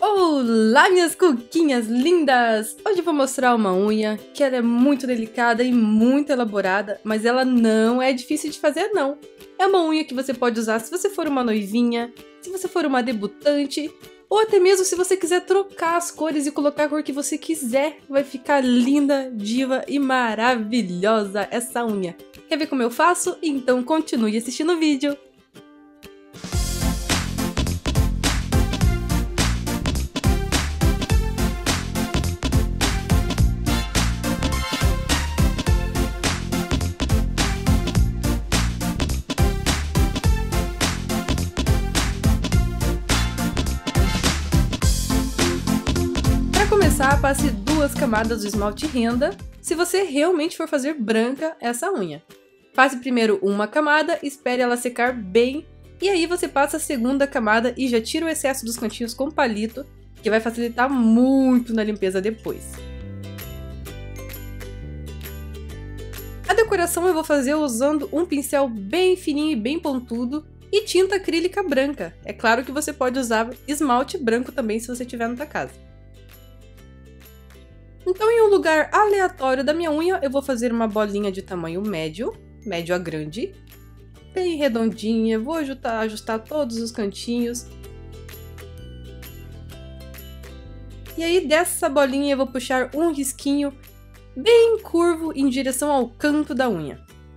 Olá, minhas cuquinhas lindas! Hoje eu vou mostrar uma unha que ela é muito delicada e muito elaborada, mas ela não é difícil de fazer não. É uma unha que você pode usar se você for uma noivinha, se você for uma debutante, ou até mesmo se você quiser trocar as cores e colocar a cor que você quiser. Vai ficar linda, diva e maravilhosa essa unha. Quer ver como eu faço? Então continue assistindo o vídeo! Para começar, passe 2 camadas do esmalte renda, se você realmente for fazer branca essa unha. Passe primeiro uma camada, espere ela secar bem, e aí você passa a segunda camada e já tira o excesso dos cantinhos com palito, que vai facilitar muito na limpeza depois. A decoração eu vou fazer usando um pincel bem fininho e bem pontudo, e tinta acrílica branca. É claro que você pode usar esmalte branco também se você tiver na sua casa. Então, em um lugar aleatório da minha unha, eu vou fazer uma bolinha de tamanho médio a grande, bem redondinha. Vou ajustar todos os cantinhos. E aí, dessa bolinha, eu vou puxar um risquinho bem curvo em direção ao canto da unha.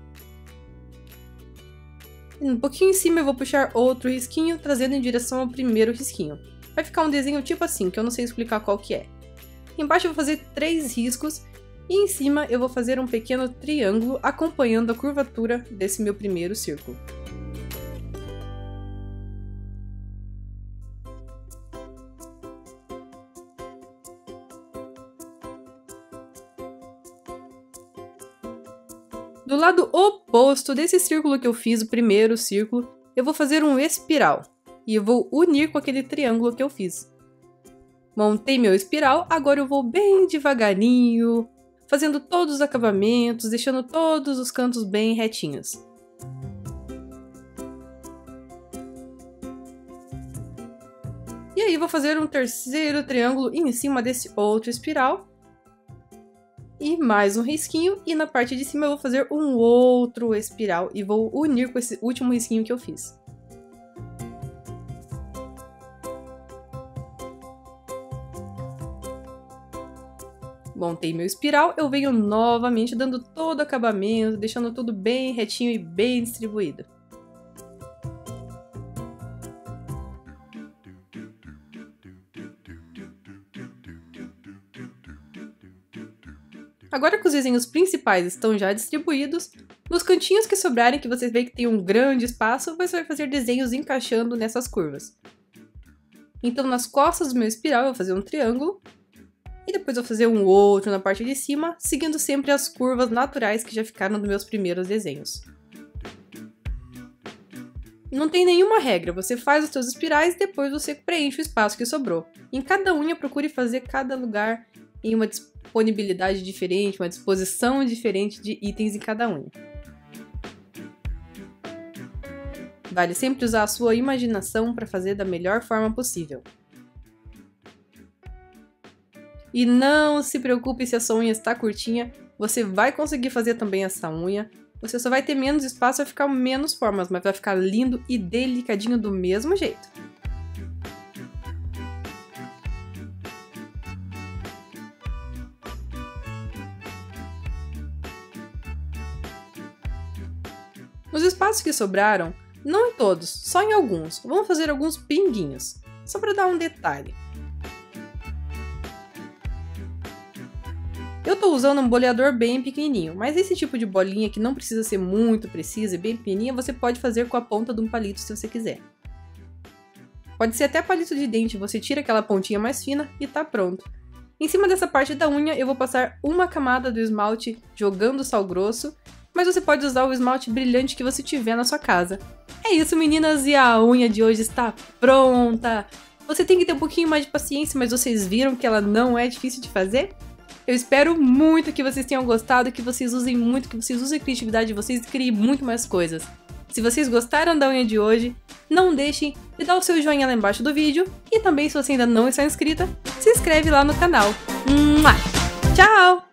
Um pouquinho em cima, eu vou puxar outro risquinho, trazendo em direção ao primeiro risquinho. Vai ficar um desenho tipo assim, que eu não sei explicar qual que é. Embaixo eu vou fazer 3 riscos e em cima eu vou fazer um pequeno triângulo acompanhando a curvatura desse meu primeiro círculo. Do lado oposto desse círculo que eu fiz, o primeiro círculo, eu vou fazer um espiral e eu vou unir com aquele triângulo que eu fiz. Montei meu espiral, agora eu vou bem devagarinho, fazendo todos os acabamentos, deixando todos os cantos bem retinhos. E aí vou fazer um terceiro triângulo em cima desse outro espiral. E mais um risquinho, e na parte de cima eu vou fazer um outro espiral e vou unir com esse último risquinho que eu fiz. Montei meu espiral, eu venho novamente dando todo o acabamento, deixando tudo bem retinho e bem distribuído. Agora que os desenhos principais estão já distribuídos, nos cantinhos que sobrarem, que vocês veem que tem um grande espaço, você vai fazer desenhos encaixando nessas curvas. Então, nas costas do meu espiral, eu vou fazer um triângulo. E depois eu vou fazer um outro na parte de cima, seguindo sempre as curvas naturais que já ficaram nos meus primeiros desenhos. Não tem nenhuma regra, você faz os seus espirais e depois você preenche o espaço que sobrou. Em cada unha, procure fazer cada lugar em uma disponibilidade diferente, uma disposição diferente de itens em cada unha. Vale sempre usar a sua imaginação para fazer da melhor forma possível. E não se preocupe se a sua unha está curtinha, você vai conseguir fazer também essa unha. Você só vai ter menos espaço, vai ficar menos formas, mas vai ficar lindo e delicadinho do mesmo jeito. Nos espaços que sobraram, não em todos, só em alguns, vamos fazer alguns pinguinhos, só para dar um detalhe. Eu estou usando um boleador bem pequenininho, mas esse tipo de bolinha que não precisa ser muito precisa e bem pequenininha, você pode fazer com a ponta de um palito se você quiser. Pode ser até palito de dente, você tira aquela pontinha mais fina e tá pronto. Em cima dessa parte da unha eu vou passar uma camada do esmalte jogando sal grosso, mas você pode usar o esmalte brilhante que você tiver na sua casa. É isso, meninas, e a unha de hoje está pronta! Você tem que ter um pouquinho mais de paciência, mas vocês viram que ela não é difícil de fazer? Eu espero muito que vocês tenham gostado, que vocês usem muito, que vocês usem a criatividade de vocês e criem muito mais coisas. Se vocês gostaram da unha de hoje, não deixem de dar o seu joinha lá embaixo do vídeo. E também, se você ainda não está inscrita, se inscreve lá no canal. Tchau!